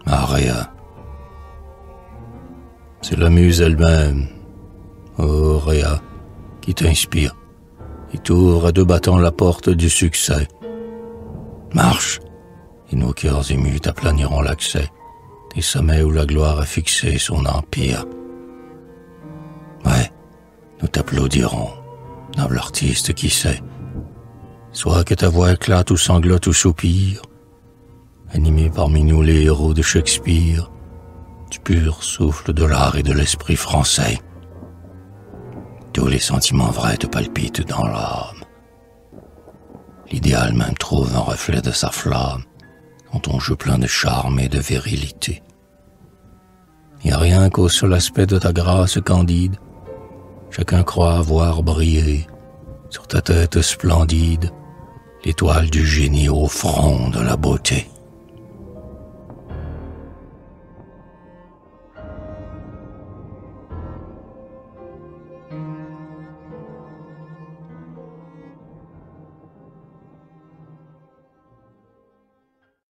Aria. C'est la muse elle-même, Réa, qui t'inspire, et t'ouvre à deux battants la porte du succès. Marche, et nos cœurs émus t'aplaniront l'accès des sommets où la gloire a fixé son empire. Ouais, nous t'applaudirons, noble artiste qui sait, soit que ta voix éclate ou sanglote ou soupire, animé parmi nous les héros de Shakespeare, du pur souffle de l'art et de l'esprit français. Tous les sentiments vrais te palpitent dans l'âme. L'idéal même trouve un reflet de sa flamme dans ton jeu plein de charme et de virilité. Et rien qu'au seul aspect de ta grâce candide, chacun croit voir briller sur ta tête splendide l'étoile du génie au front de la beauté.